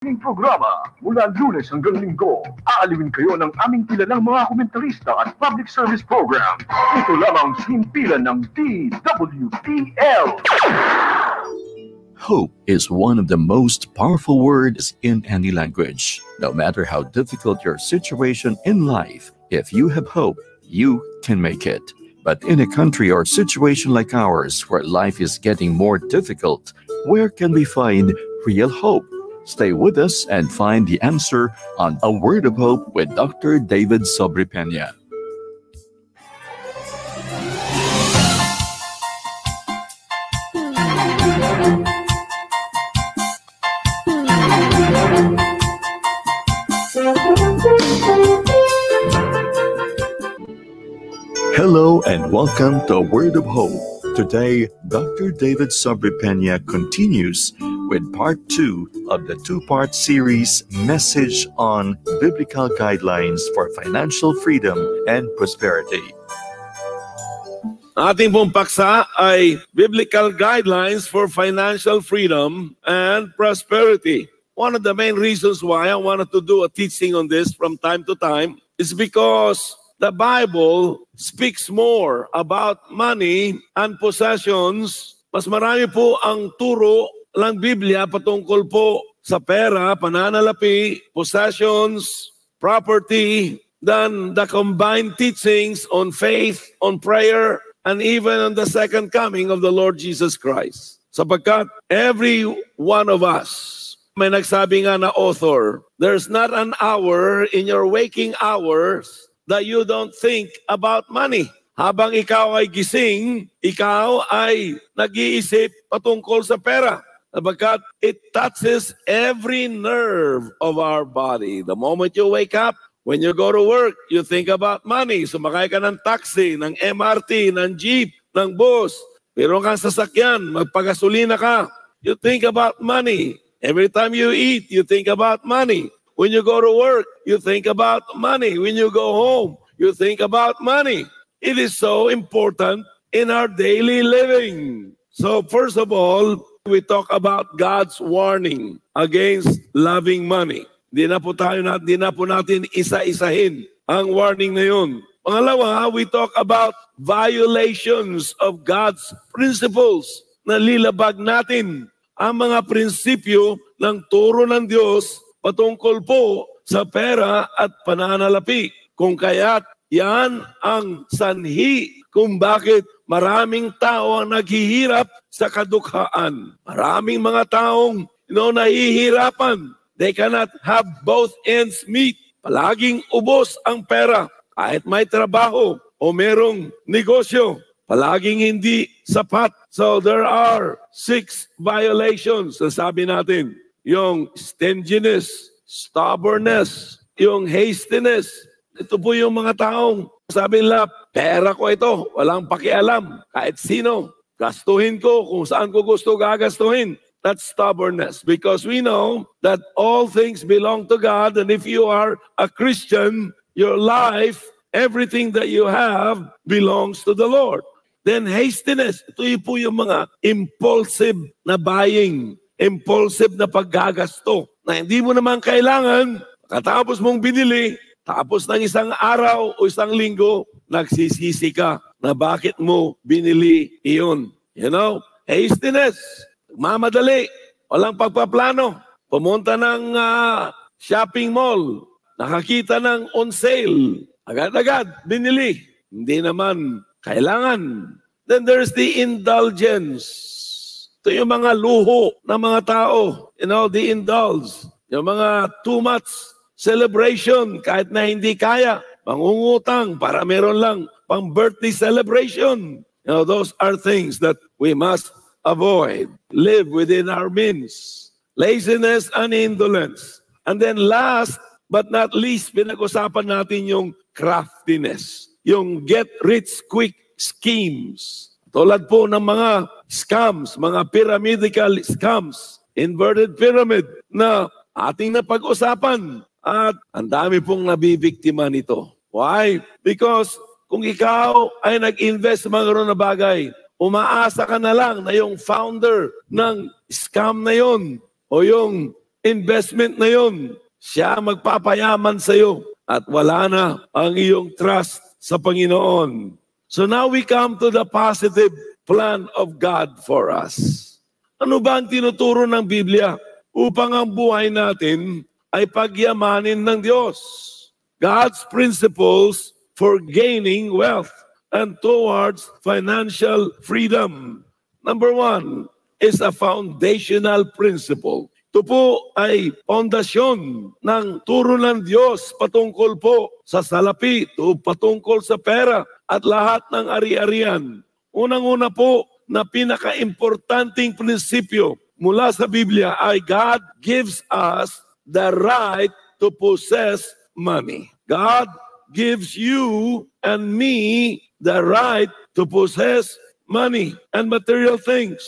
aking programa. Mula Lunes hanggang Linggo, aalawin kayo ng aming kilalang mga komentarista at public service program. Ito lamang sinimpilan ng DWTL. Hope is one of the most powerful words in any language. No matter how difficult your situation in life, if you have hope, you can make it. But in a country or situation like ours, where life is getting more difficult, where can we find real hope? Stay with us and find the answer on A Word of Hope with Dr. David Sobrepena. Hello and welcome to A Word of Hope. Today, Dr. David Sobrepena continues with part 2 of the two-part series Message on Biblical Guidelines for Financial Freedom and Prosperity. Ating pong paksa ay Biblical Guidelines for Financial Freedom and Prosperity. One of the main reasons why I wanted to do a teaching on this from time to time is because the Bible speaks more about money and possessions. Mas marami po ang turo ng Biblia patungkol po sa pera, pananalapi, possessions, property, than the combined teachings on faith, on prayer, and even on the second coming of the Lord Jesus Christ. Sapagkat every one of us, may nagsabi nga na author, there's not an hour in your waking hours that you don't think about money. Habang ikaw ay gising, ikaw ay nag-iisip patungkol sa pera. Sapagkat it touches every nerve of our body. The moment you wake up, when you go to work, you think about money. Sumakay ka ng taxi, ng MRT, ng jeep, ng bus. Meron kang sasakyan, magpagasolina ka. You think about money. Every time you eat, you think about money. When you go to work, you think about money. When you go home, you think about money. It is so important in our daily living. So first of all, we talk about God's warning against loving money. Di na po natin isa-isahin ang warning na yun. Pangalawa, we talk about violations of God's principles. Nalilabag natin ang mga prinsipyo ng turo ng Diyos patungkol po sa pera at pananalapi. Kung kaya't yan ang sanhi kung bakit maraming tao ang naghihirap sa kadukhaan. Maraming mga taong nahihirapan. They cannot have both ends meet. Palaging ubos ang pera. Kahit may trabaho o merong negosyo, palaging hindi sapat. So there are 6 violations. Sabi natin, yung stinginess, stubbornness, yung hastiness. Ito po yung mga taong sabi nila, pera ko ito, walang pakialam. Kahit sino, gastuhin ko kung saan ko gusto gagastuhin. That's stubbornness, because we know that all things belong to God, and if you are a Christian, your life, everything that you have belongs to the Lord. Then hastiness, ito po yung mga impulsive na buying. Impulsive na paggagasto na hindi mo naman kailangan, katapos mong binili, tapos ng isang araw o isang linggo, nagsisisi ka na bakit mo binili iyon. You know, hastiness, mamadali, walang pagpaplano, pumunta ng shopping mall, nakakita ng on sale, agad-agad, binili, hindi naman kailangan. Then there's the indulgence. Ito yung mga luho ng mga tao. You know, the indulge. Yung mga too much celebration kahit na hindi kaya. Mangungutang para meron lang pang birthday celebration. You know, those are things that we must avoid. Live within our means. Laziness and indolence. And then last but not least, pinag-usapan natin yung craftiness. Yung get rich quick schemes. Tulad po ng mga scams, mga pyramidal scams, inverted pyramid na ating napag-usapan. At ang dami pong nabibiktima nito. Why? Because kung ikaw ay nag-invest sa mga na bagay, umaasa ka na lang na yung founder ng scam na yon o yung investment na yun, siya magpapayaman sa iyo at wala na ang iyong trust sa Panginoon. So now we come to the positive plan of God for us. Ano ba ang tinuturo ng Biblia upang ang buhay natin ay pagyamanin ng Diyos? God's principles for gaining wealth and towards financial freedom. Number 1 is a foundational principle. Ito po ay pundasyon ng turo ng Diyos patungkol po sa salapi, patungkol sa pera at lahat ng ari-arian. Unang-una po na pinaka-importanting prinsipyo mula sa Biblia ay God gives us the right to possess money. God gives you and me the right to possess money and material things.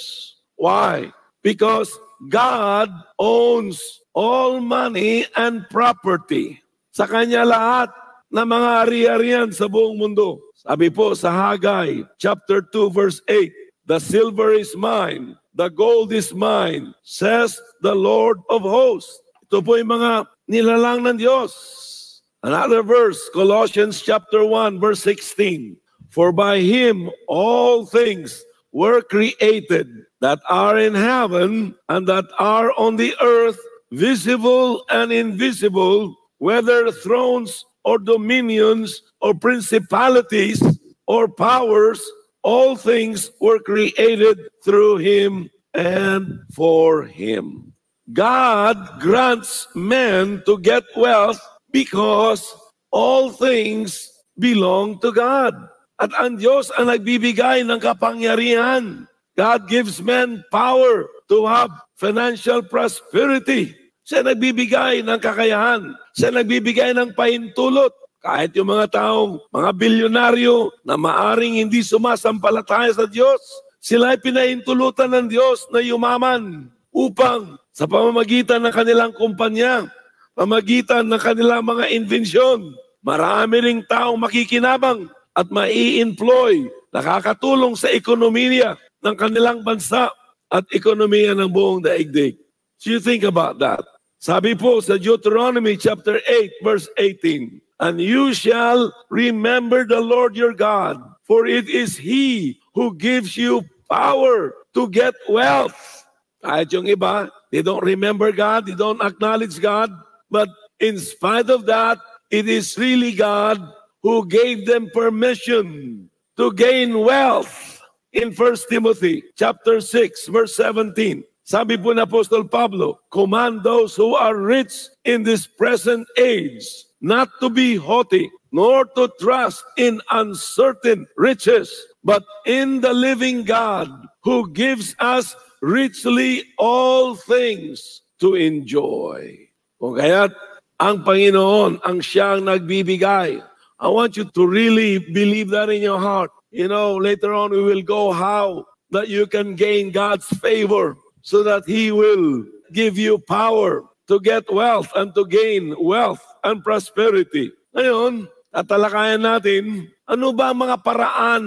Why? Because God owns all money and property. Sa Kanya lahat ng mga ari-arian sa buong mundo. Sabi po sa Haggai, chapter 2, verse 8, "The silver is mine, the gold is mine, says the Lord of hosts." Ito po yung mga nilalang ng Diyos. Another verse, Colossians chapter 1, verse 16, "For by Him all things were created that are in heaven and that are on the earth, visible and invisible, whether thrones or dominions or principalities or powers, all things were created through Him and for Him." God grants men to get wealth because all things belong to God. At ang Diyos ang nagbibigay ng kapangyarihan. God gives men power to have financial prosperity. Siya nagbibigay ng kakayahan. Siya nagbibigay ng pahintulot. Kahit yung mga taong, mga bilyonaryo na maaring hindi sumasampalataya sa Diyos, sila ay pinahintulutan ng Diyos na yumaman upang sa pamamagitan ng kanilang kumpanya, pamamagitan ng kanilang mga invensyon, marami ring taong makikinabang at mai-employ, nakakatulong sa ekonomiya ng kanilang bansa at ekonomiya ng buong daigdig. So you think about that. Sabi po sa Deuteronomy chapter 8, verse 18, "And you shall remember the Lord your God, for it is He who gives you power to get wealth." Kahit yung iba, they don't remember God, they don't acknowledge God, but in spite of that, it is really God who gave them permission to gain wealth. In 1 Timothy chapter 6, verse 17, sabi po ni Apostol Pablo, "Command those who are rich in this present age not to be haughty, nor to trust in uncertain riches, but in the living God, who gives us richly all things to enjoy." Kung kaya't ang Panginoon ang siyang nagbibigay. I want you to really believe that in your heart. You know, later on we will go how that you can gain God's favor so that He will give you power to get wealth and to gain wealth and prosperity. Ngayon, tatalakayan natin, ano ba ang mga paraan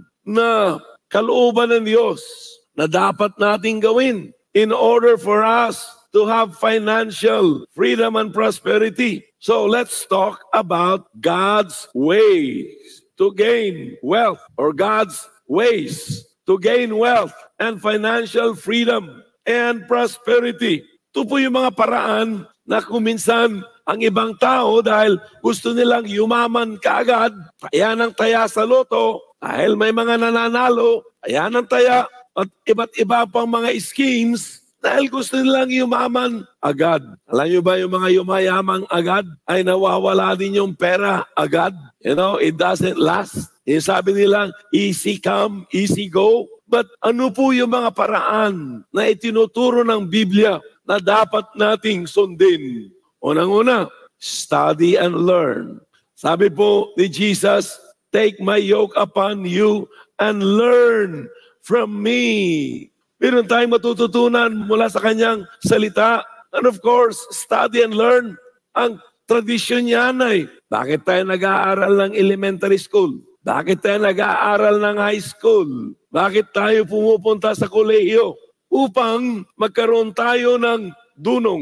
na kalooban ng Diyos na dapat nating gawin in order for us to have financial freedom and prosperity. So let's talk about God's ways to gain wealth, or God's ways to gain wealth and financial freedom and prosperity. Ito po yung mga paraan na kuminsan ang ibang tao dahil gusto nilang yumaman kaagad, kaya nang taya sa loto, dahil may mga nananalo, kaya nang taya at iba't iba pang mga schemes, dahil gusto nilang yumaman agad. Alam nyo ba yung mga yumayamang agad ay nawawala din yung pera agad? You know, it doesn't last. Yung sabi nilang, easy come, easy go. But ano po yung mga paraan na itinuturo ng Biblia na dapat nating sundin? Unang-una, study and learn. Sabi po ni Jesus, "Take my yoke upon you and learn from me." Meron tayong matututunan mula sa kanyang salita. And of course, study and learn. Ang tradisyon niyan ay, bakit tayo nag-aaral ng elementary school? Bakit tayo nag-aaral ng high school? Bakit tayo pumupunta sa kolehiyo? Upang magkaroon tayo ng dunong,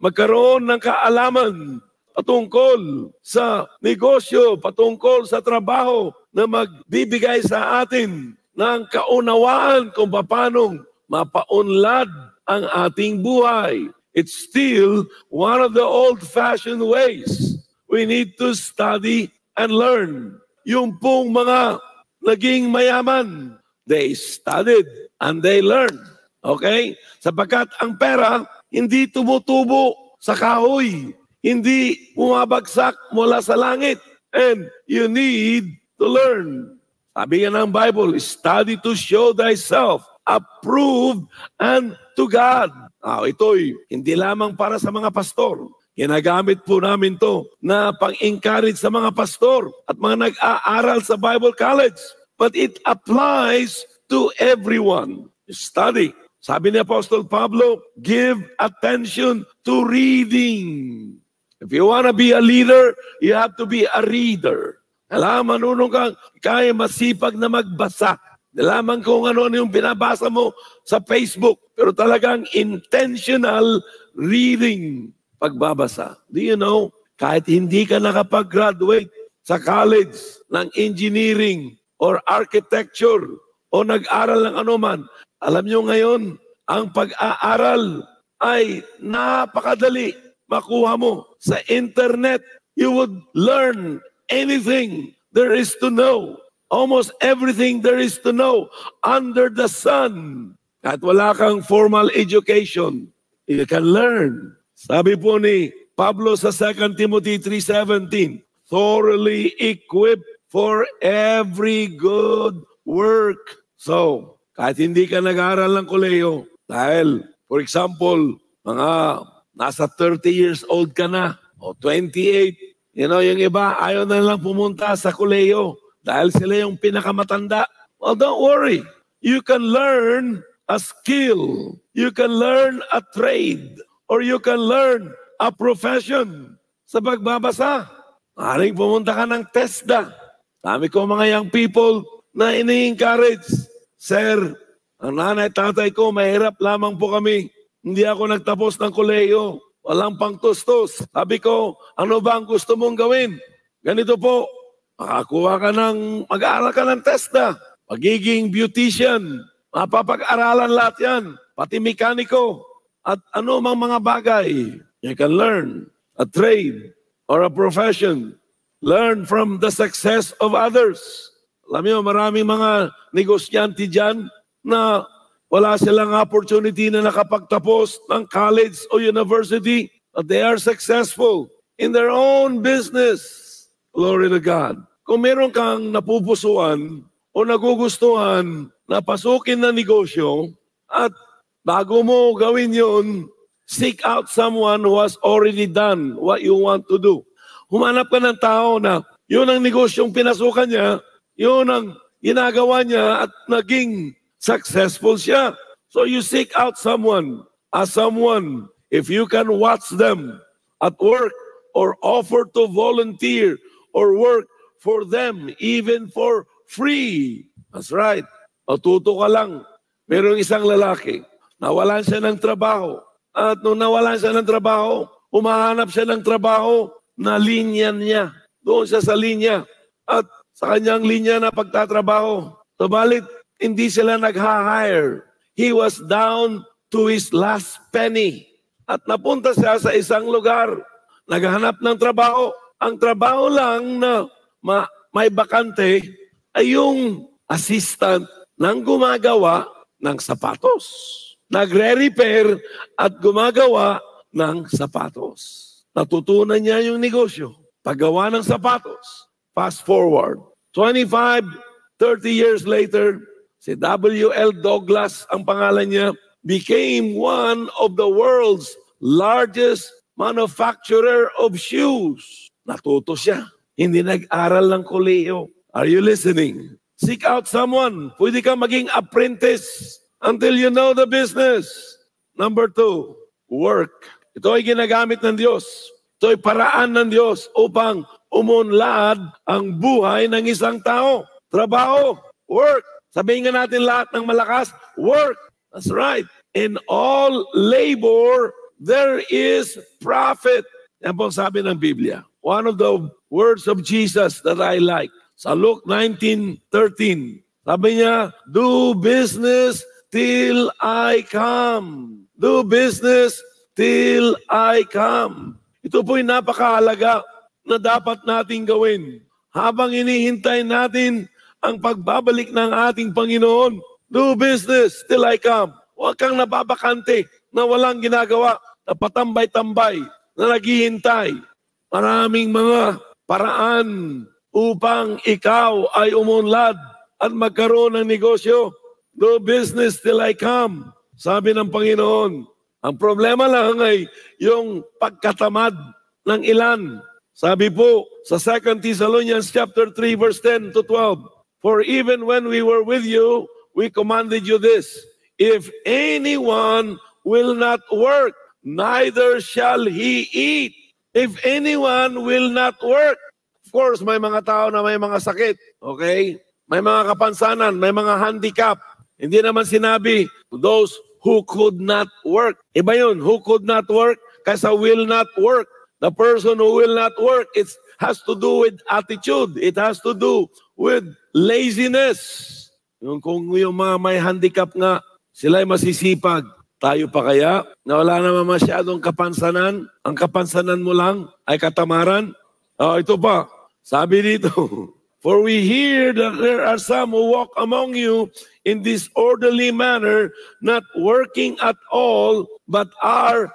magkaroon ng kaalaman patungkol sa negosyo, patungkol sa trabaho na magbibigay sa atin ng kaunawaan kung paano mapaunlad ang ating buhay. It's still one of the old-fashioned ways. We need to study and learn. Yung pong mga naging mayaman, they studied and they learned. Okay? Sapagkat ang pera hindi tumutubo sa kahoy. Hindi bumabagsak mula sa langit. And you need to learn. Sabi nga ng Bible, study to show thyself approved unto God. Ito'y hindi lamang para sa mga pastor. Ginagamit po namin to na pang-encourage sa mga pastor at mga nag-aaral sa Bible College. But it applies to everyone. Study. Sabi ni Apostle Pablo, give attention to reading. If you want to be a leader, you have to be a reader. Alam, manunong kang kaya masipag na magbasa. Nalaman kung ano yung binabasa mo sa Facebook. Pero talagang intentional reading pagbabasa. Do you know, kahit hindi ka nakapag-graduate sa college ng engineering or architecture o nag-aral ng anuman, alam nyo ngayon, ang pag-aaral ay napakadali makuha mo sa internet. You would learn anything there is to know. Almost everything there is to know under the sun. At wala kang formal education, you can learn. Sabi po ni Pablo sa 2 Timothy 3:17, thoroughly equipped for every good work. So, kahit hindi ka nag-aaral ng kolehiyo, dahil, for example, mga nasa 30 years old ka na, o 28, yung iba, ayaw na lang pumunta sa kolehiyo dahil sila yung pinakamatanda. Well, don't worry. You can learn a skill. You can learn a trade. Or you can learn a profession sa pagbabasa. Maaaring pumunta ka ng TESDA. Dami ko mga young people na ini-encourage. Sir, ang nanay, tatay ko, mahirap lamang po kami. Hindi ako nagtapos ng kolehiyo. Walang pangtustos. Sabi ko, ano ba ang gusto mong gawin? Ganito po, makakuha ka ng, mag-aaral ka ng TESDA. Pagiging beautician. Mapapag-aralan lahat yan. Pati mekaniko. At ano mang mga bagay. You can learn a trade or a profession. Learn from the success of others. Alam niyo, maraming mga negosyante dyan na wala silang opportunity na nakapagtapos ng college o university, but they are successful in their own business. Glory to God. Kung meron kang napupusuan o nagugustuhan na pasukin na negosyo at bago mo gawin yun, seek out someone who has already done what you want to do. Humanap ka ng tao na yun ang negosyong pinasukan niya, yun ang ginagawa niya at naging successful siya. So you seek out someone, if you can watch them at work or offer to volunteer or work for them, even for free. That's right. Matuto ka lang. Merong isang lalaki, nawalan siya ng trabaho. At nung nawalan siya ng trabaho, umahanap siya ng trabaho na linya niya. Doon siya sa linya. At sa kanyang linya na pagtatrabaho, subalit, hindi sila nag-hire. He was down to his last penny. At napunta siya sa isang lugar. Naghahanap ng trabaho. Ang trabaho lang na may bakante ay yung assistant ng gumagawa ng sapatos. Nagre-repair at gumagawa ng sapatos. Natutunan niya yung negosyo. Paggawa ng sapatos. Fast forward. 25, 30 years later, si W.L. Douglas, ang pangalan niya, became one of the world's largest manufacturer of shoes. Natuto siya. Hindi nag-aral ng kolehiyo. Are you listening? Seek out someone. Pwede ka maging apprentice until you know the business. Number 2, work. Ito ay ginagamit ng Diyos. Ito ay paraan ng Diyos upang umunlad ang buhay ng isang tao. Trabaho, work. Sabihin nga natin lahat ng malakas, work. That's right. In all labor, there is profit. Yan po sabi ng Biblia. One of the words of Jesus that I like. Sa Luke 19:13, sabi niya, do business till I come. Do business till I come. Ito po'y napakahalaga na dapat nating gawin. Habang inihintay natin ang pagbabalik ng ating Panginoon, do business till I come. Huwag kang nababakante na walang ginagawa, na patambay-tambay, na naghihintay. Maraming mga paraan upang ikaw ay umunlad at magkaroon ng negosyo. Do business till I come. Sabi ng Panginoon. Ang problema lang ay yung pagkatamad ng ilan. Sabi po sa 2 Thessalonians chapter 3 verse 10 to 12, for even when we were with you, we commanded you this, if anyone will not work, neither shall he eat. If anyone will not work, of course, may mga tao na may mga sakit, okay? May mga kapansanan, may mga handicap. Hindi naman sinabi, those who could not work. Iba yun, who could not work, kaysa will not work. The person who will not work, it has to do with attitude. It has to do with laziness. Kung yung mga may handicap nga, sila'y masisipag. Tayo pa kaya, na wala naman masyadong kapansanan, ang kapansanan mo lang ay katamaran? Ito pa, sabi dito, for we hear that there are some who walk among you in this orderly manner, not working at all, but are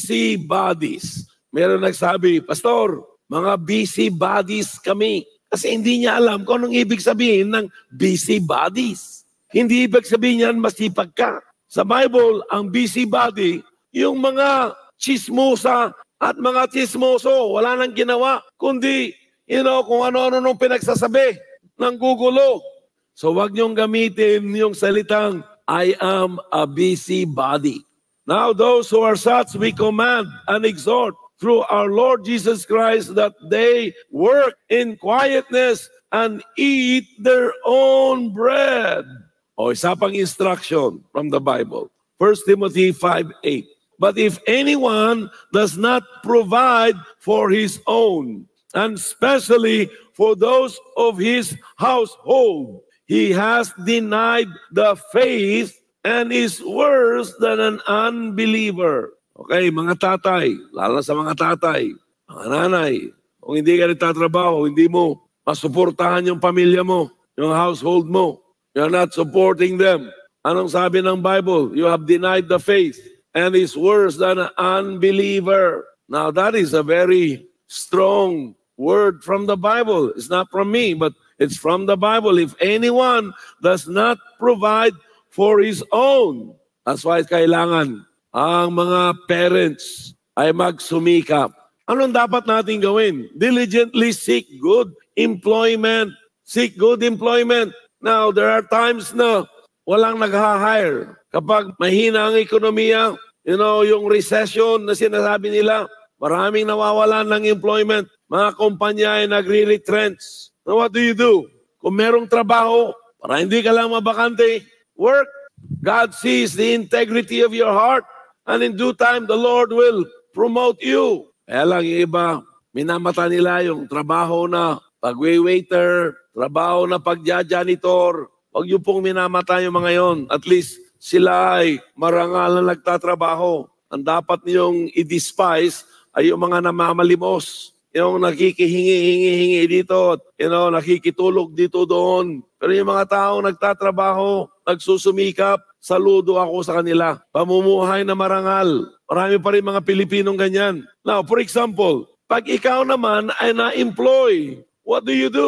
busybodies. Meron nagsabi, Pastor, mga busybodies kami. Kasi hindi niya alam kung anong ibig sabihin ng busybodies. Hindi ibig sabihin yan masipag ka. Sa Bible, ang busybody, yung mga chismosa at mga chismoso, wala nang ginawa, kundi, kung ano-ano nung pinagsasabi ng gugulo. So wag niyong gamitin yung salitang, I am a busybody. Now those who are such, we command and exhort through our Lord Jesus Christ that they work in quietness and eat their own bread. Isa pang instruction from the Bible. 1 Timothy 5:8. But if anyone does not provide for his own, and especially for those of his household, he has denied the faith and is worse than an unbeliever. Okay, mga tatay, lalo sa mga tatay, mga nanay, kung hindi ka nagtatrabaho, hindi mo masuportahan yung pamilya mo, yung household mo. You're not supporting them. Anong sabi ng Bible? You have denied the faith and is worse than an unbeliever. Now that is a very strong word from the Bible. It's not from me, but it's from the Bible. If anyone does not provide for his own, that's why kailangan ang mga parents ay magsumikap. Anong dapat natin gawin? Diligently seek good employment. Seek good employment. Now, there are times na walang nag-hire. Kapag mahina ang ekonomiya, yung recession na sinasabi nila, maraming nawawalan ng employment. Mga kumpanya ay nagre-retrench. Now, what do? Kung merong trabaho, para hindi ka lang mabakante, work. God sees the integrity of your heart. And in due time, the Lord will promote you. Kaya lang yung iba, minamata nila yung trabaho na pag-waiter, trabaho na pag-janitor. Huwag yung pong minamata yung mga yon. At least sila ay marangal na nagtatrabaho. Ang dapat niyong i-despise ay yung mga namamalimos. Yung nakikihingi-hingi dito, nakikitulog dito doon. Pero yung mga taong nagtatrabaho, nagsusumikap, saludo ako sa kanila. Pamumuhay na marangal. Marami pa rin mga Pilipinong ganyan. Now, for example, pag ikaw naman ay na-employ, what do?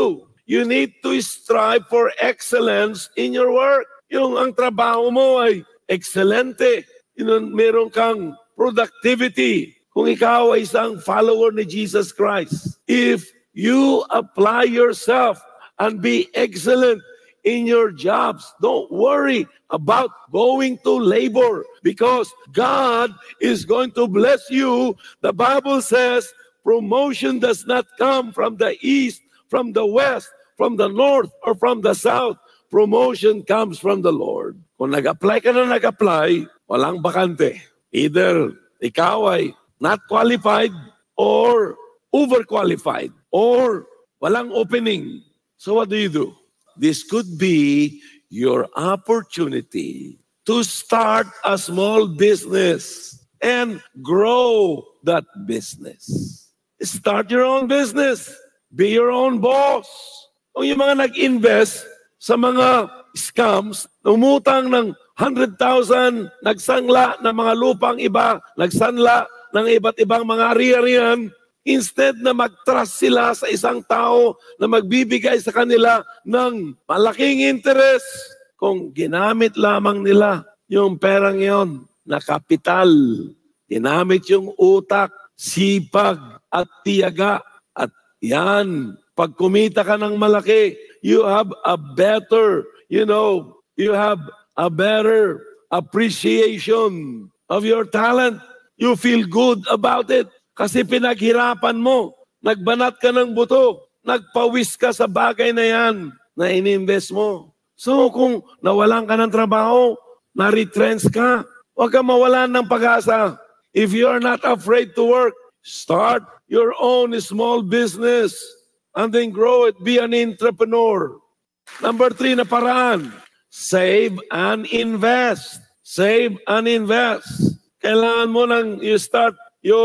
You need to strive for excellence in your work. Yung ang trabaho mo ay excelente. Meron kang productivity. Kung ikaw ay isang follower ni Jesus Christ, if you apply yourself and be excellent in your jobs, don't worry about going to labor because God is going to bless you. The Bible says promotion does not come from the east, from the west, from the north, or from the south. Promotion comes from the Lord. Kung nag-apply ka na nag-apply, walang bakante. Either ikaw ay not qualified or overqualified or walang opening. So what do? This could be your opportunity to start a small business and grow that business. Start your own business. Be your own boss. Kung yung mga nag-invest sa mga scams, umutang ng 100,000, nagsangla ng mga lupang iba, nagsanla ng iba't ibang mga ari-arian, instead na mag-trust sila sa isang tao na magbibigay sa kanila ng malaking interest, kung ginamit lamang nila yung perang yon na kapital, ginamit yung utak, sipag at tiyaga, at yan, pag kumita ka ng malaki, you have a better, you have a better appreciation of your talent. You feel good about it. Kasi pinaghirapan mo, nagbanat ka ng buto, nagpawis ka sa bagay na yan na ininvest mo. So kung nawalan ka ng trabaho, na-retrench ka, huwag ka mawalan ng pag-asa. If you're not afraid to work, start your own small business and then grow it. Be an entrepreneur. Number 3 na paraan, save and invest. Save and invest. Kailangan mo nang you start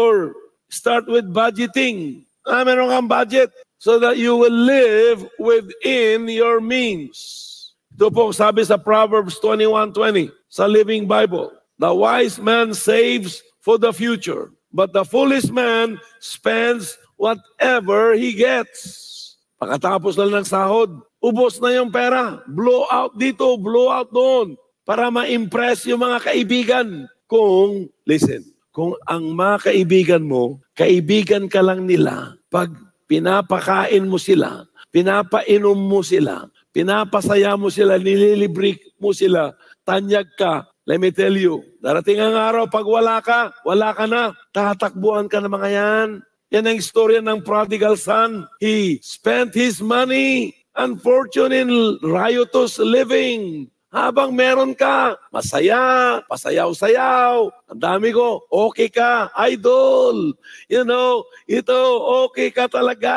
with budgeting. Meron kang budget so that you will live within your means. Ito po sabi sa Proverbs 21:20 sa Living Bible. The wise man saves for the future, but the foolish man spends whatever he gets. Pagkatapos lang ng sahod, ubos na yung pera. Blow out dito, blow out doon. Para ma-impress yung mga kaibigan. Kung ang mga kaibigan mo, kaibigan ka lang nila, pag pinapakain mo sila, pinapainom mo sila, pinapasaya mo sila, nililibre mo sila, tanyag ka, let me tell you, darating ang araw, pag wala ka na, tatakbuhan ka ng mga yan. Yan ang istorya ng prodigal son. He spent his money and fortune in riotous living. Habang meron ka, masaya, pasayaw-sayaw, ang dami ko, okay ka, idol. Ito, okay ka talaga.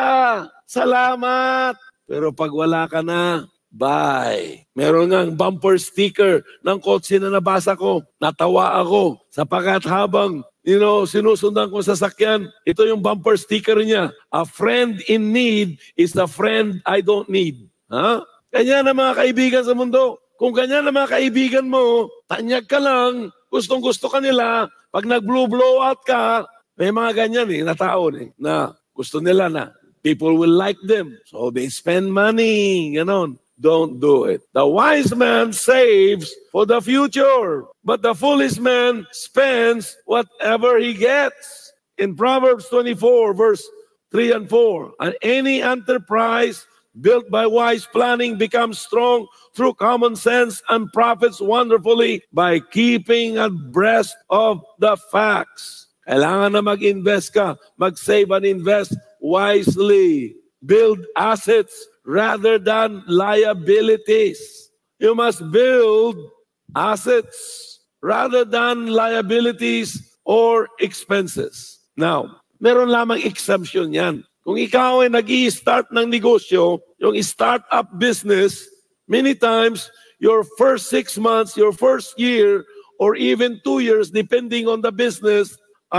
Salamat. Pero pag wala ka na, bye. Meron nga bumper sticker ng kotse na nabasa ko. Natawa ako sapagkat habang sinusundan ko sa sasakyan, ito yung bumper sticker niya. A friend in need is a friend I don't need. Ganyan ang mga kaibigan sa mundo. Kung ganyan ang mga kaibigan mo, tanyag ka lang, gustong-gusto ka nila, pag nag-blow out ka, may mga ganyan na tao na gusto nila na people will like them. So they spend money, ganon. Don't do it. The wise man saves for the future, but the foolish man spends whatever he gets. In Proverbs 24, verse 3 and 4, and any enterprise built by wise planning becomes strong through common sense and profits wonderfully by keeping abreast of the facts. Kailangan na mag-invest ka, mag-save and invest wisely. Build assets rather than liabilities. You must build assets rather than liabilities or expenses. Now, meron lamang exemption yan. Kung ikaw ay nag-i-start ng negosyo, yung start-up business, many times, your first 6 months, your first year, or even 2 years, depending on the business,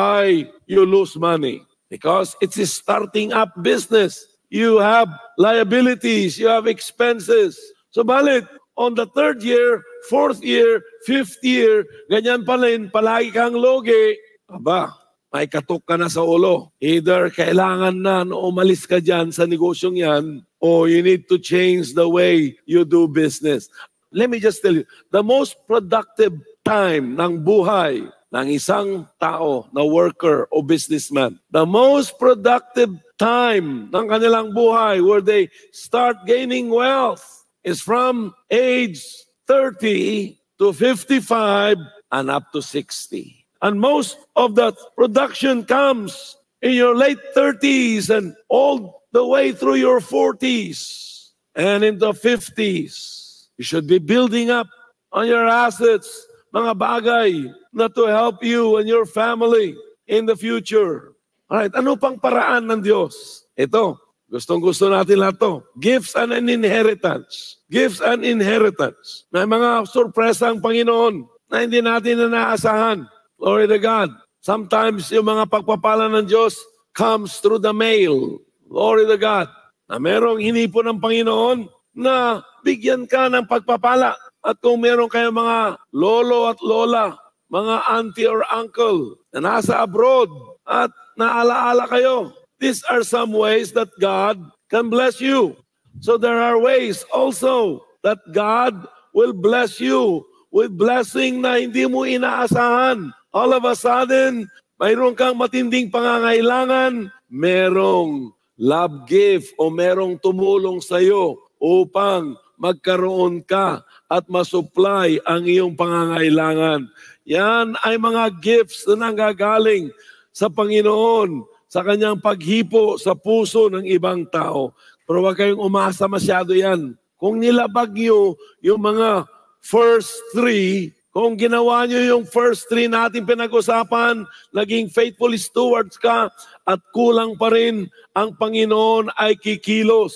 you lose money. Because it's a starting up business. You have liabilities, you have expenses. So balit, on the 3rd year, 4th year, 5th year, ganyan pa rin, palagi kang logi, may katok ka na sa ulo. Either kailangan na umalis ka dyan sa negosyong yan, or you need to change the way you do business. Let me just tell you, the most productive time ng buhay ng isang tao na worker o businessman, the most productive time ng kanilang buhay where they start gaining wealth is from age 30 to 55 and up to 60. And most of that production comes in your late 30s and all the way through your 40s and in the 50s. You should be building up on your assets, mga bagay na to help you and your family in the future. Alright, ano pang paraan ng Diyos? Ito, gustong-gusto natin lahat to. Gifts and an inheritance. Gifts and inheritance. May mga sorpresa ang Panginoon na hindi natin inaasahan. Glory to God. Sometimes yung mga pagpapala ng Diyos comes through the mail. Glory to God. Na merong hinipon ng Panginoon na bigyan ka ng pagpapala. At kung meron kayong mga lolo at lola, mga auntie or uncle na nasa abroad at naalaala kayo, these are some ways that God can bless you. So there are ways also that God will bless you with blessing na hindi mo inaasahan. All of a sudden, mayroon kang matinding pangangailangan, merong love gift o merong tumulong sa'yo upang magkaroon ka at masupply ang iyong pangangailangan. Yan ay mga gifts na nanggagaling sa Panginoon, sa kanyang paghipo sa puso ng ibang tao. Pero huwag kayong umasa masyado yan. Kung nilabag nyo yung mga first three, kung ginawa nyo yung first three natin pinag-usapan, naging faithful stewards ka at kulang pa rin, ang Panginoon ay kikilos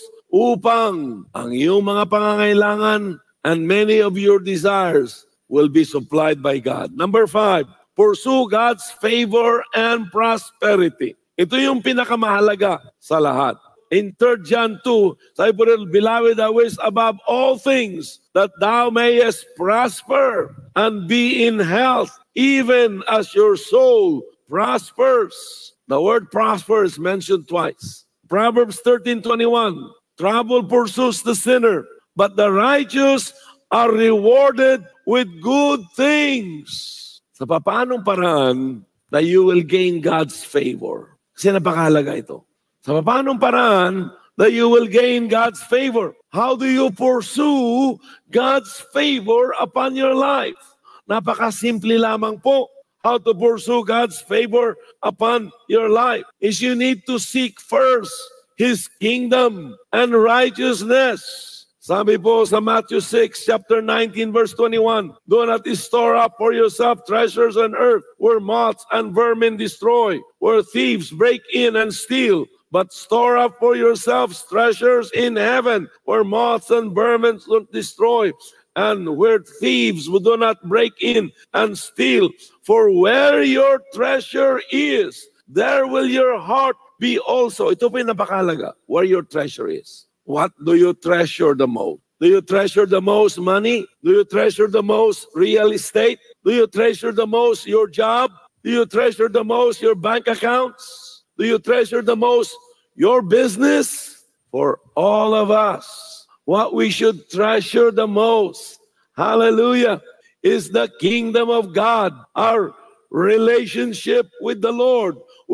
upang ang iyong mga pangangailangan and many of your desires will be supplied by God. Number 5, pursue God's favor and prosperity. Ito yung pinakamahalaga sa lahat. In 3 John 2, sabi po rin, Beloved, I wish above all things that thou mayest prosper and be in health, even as your soul prospers. The word prosper is mentioned twice. Proverbs 13:21, trouble pursues the sinner, but the righteous are rewarded with good things. Sa paanong paraan that you will gain God's favor? Kasi napakahalaga ito. Sa paanong paraan that you will gain God's favor? How do you pursue God's favor upon your life? Napakasimple lamang po. How to pursue God's favor upon your life is you need to seek first His kingdom and righteousness. Sabi po sa Matthew 6, chapter 19, verse 21, do not store up for yourself treasures on earth, where moths and vermin destroy, where thieves break in and steal. But store up for yourselves treasures in heaven, where moths and vermin don't destroy, and where thieves do not break in and steal. For where your treasure is, there will your heart be also. Ito po yung napakahalaga, where your treasure is. What do you treasure the most? Do you treasure the most money? Do you treasure the most real estate? Do you treasure the most your job? Do you treasure the most your bank accounts? Do you treasure the most your business? For all of us, what we should treasure the most, hallelujah, is the kingdom of God, our relationship with the Lord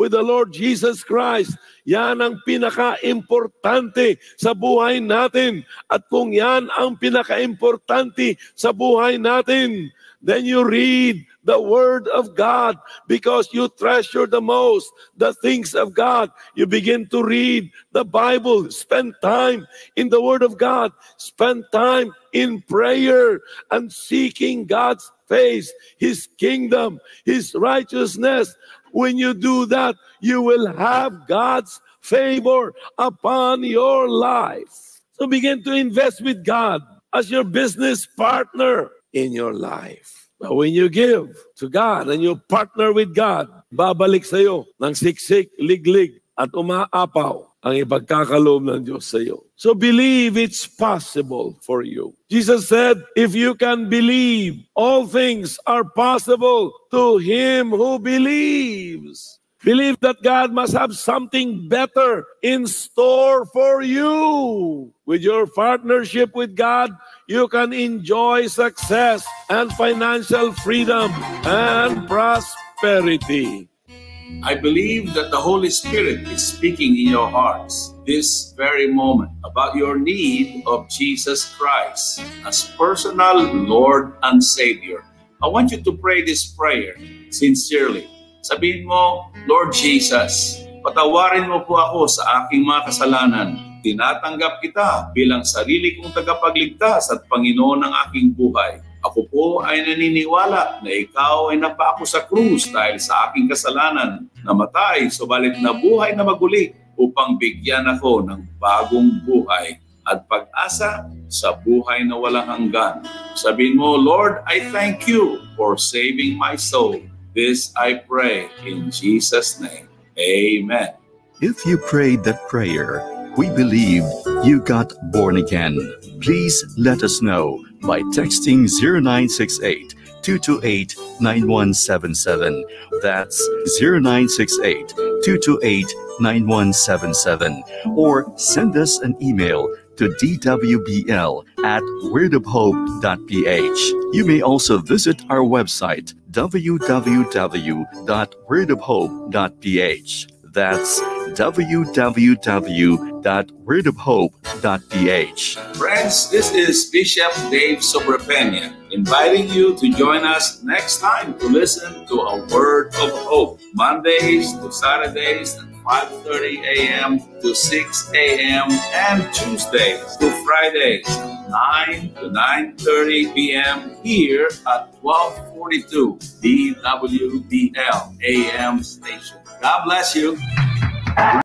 Jesus Christ. Yan ang pinaka-importante sa buhay natin. At kung yan ang pinaka-importante sa buhay natin, then you read the Word of God because you treasure the most the things of God. You begin to read the Bible. Spend time in the Word of God. Spend time in prayer and seeking God's face, His kingdom, His righteousness. When you do that, you will have God's favor upon your life. So begin to invest with God as your business partner in your life. But when you give to God and you partner with God, babalik sa'yo ng siksik, liglig at umaapaw ang ipagkakaloob ng Diyos sa'yo. So believe it's possible for you. Jesus said, if you can believe, all things are possible to him who believes. Believe that God must have something better in store for you. With your partnership with God, you can enjoy success and financial freedom and prosperity. I believe that the Holy Spirit is speaking in your hearts this very moment about your need of Jesus Christ as personal Lord and Savior. I want you to pray this prayer sincerely. Sabihin mo, Lord Jesus, patawarin mo po ako sa aking mga kasalanan. Tinatanggap kita bilang sarili kong tagapagligtas at Panginoon ng aking buhay. Ako po ay naniniwala na ikaw ay napako sa krus dahil sa aking kasalanan, namatay, subalit nabuhay na maguli upang bigyan ako ng bagong buhay at pag-asa sa buhay na walang hanggan. Sabihin mo, Lord, I thank you for saving my soul. This I pray in Jesus' name. Amen. If you prayed that prayer, we believe you got born again. Please let us know by texting 0968-228-9177. That's 0968-228-9177. Or send us an email to dwbl@wordofhope.ph. You may also visit our website, www.wordofhope.ph. That's www.wordofhope.ph. Friends, this is Bishop Dave Sobrepena inviting you to join us next time to listen to a Word of Hope, Mondays to Saturdays at 5:30 a.m. to 6 a.m. and Tuesdays to Fridays, 9 to 9:30 p.m. here at 1242 DWBL AM station. God bless you.